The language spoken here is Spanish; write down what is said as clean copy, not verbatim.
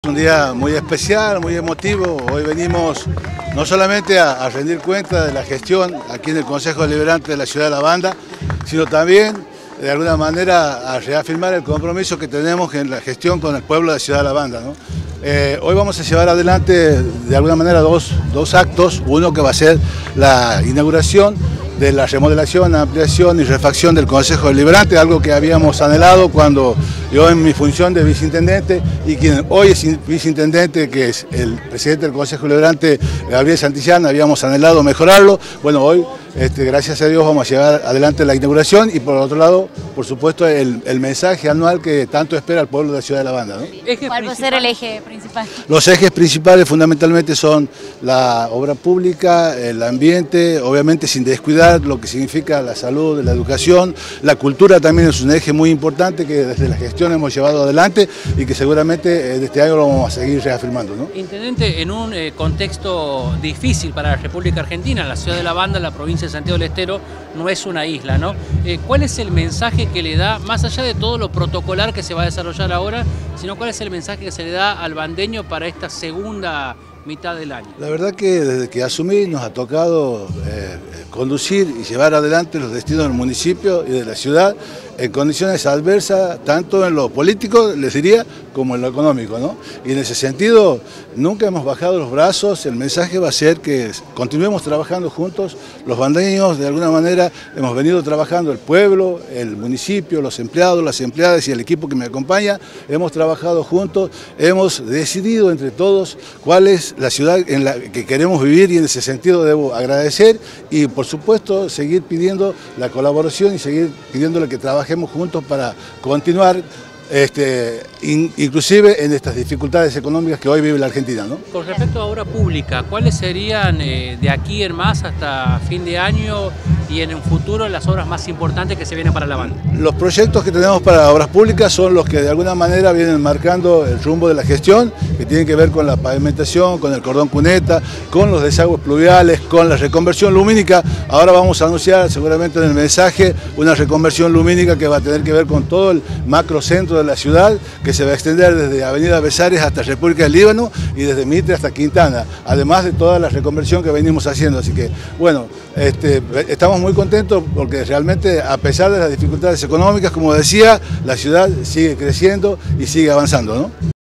Un día muy especial, muy emotivo. Hoy venimos no solamente a rendir cuenta de la gestión aquí en el Consejo Deliberante de la Ciudad de La Banda, sino también de alguna manera a reafirmar el compromiso que tenemos en la gestión con el pueblo de la Ciudad de La Banda, ¿no? Hoy vamos a llevar adelante de alguna manera dos actos, uno que va a ser la inauguración de la remodelación, ampliación y refacción del Consejo Deliberante, algo que habíamos anhelado cuando yo en mi función de viceintendente y quien hoy es viceintendente, que es el presidente del Consejo Deliberante, Gabriel Santillán, habíamos anhelado mejorarlo. Bueno, hoy, gracias a Dios, vamos a llevar adelante la inauguración y por otro lado, por supuesto, el mensaje anual que tanto espera el pueblo de la Ciudad de La Banda, ¿no? ¿Cuál va a ser el eje principal? Los ejes principales fundamentalmente son la obra pública, el ambiente, obviamente sin descuidar lo que significa la salud, la educación, la cultura también es un eje muy importante que desde la gestión hemos llevado adelante y que seguramente de este año lo vamos a seguir reafirmando, ¿no? Intendente, en un contexto difícil para la República Argentina, la Ciudad de La Banda, la provincia de Santiago del Estero, no es una isla, ¿no? ¿Cuál es el mensaje que le da, más allá de todo lo protocolar que se va a desarrollar ahora, sino cuál es el mensaje que se le da al bandeño para esta segunda mitad del año? La verdad que desde que asumí nos ha tocado conducir y llevar adelante los destinos del municipio y de la ciudad en condiciones adversas, tanto en lo político, les diría, como en lo económico, ¿no? Y en ese sentido, nunca hemos bajado los brazos. El mensaje va a ser que continuemos trabajando juntos. Los bandeños, de alguna manera, hemos venido trabajando, el pueblo, el municipio, los empleados, las empleadas y el equipo que me acompaña, hemos trabajado juntos, hemos decidido entre todos cuál es la ciudad en la que queremos vivir y en ese sentido debo agradecer y, por supuesto, seguir pidiendo la colaboración y seguir pidiéndole que trabajemos juntos para continuar inclusive en estas dificultades económicas que hoy vive la Argentina, ¿no? Con respecto a obra pública, ¿cuáles serían de aquí en más hasta fin de año y en un futuro las obras más importantes que se vienen para La Banda? Los proyectos que tenemos para obras públicas son los que de alguna manera vienen marcando el rumbo de la gestión, que tienen que ver con la pavimentación, con el cordón cuneta, con los desagües pluviales, con la reconversión lumínica. Ahora vamos a anunciar seguramente en el mensaje una reconversión lumínica que va a tener que ver con todo el macrocentro de la ciudad, que se va a extender desde Avenida Besares hasta República del Líbano y desde Mitre hasta Quintana, además de toda la reconversión que venimos haciendo. Así que, bueno, estamos muy contentos porque realmente, a pesar de las dificultades económicas, como decía, la ciudad sigue creciendo y sigue avanzando, ¿no?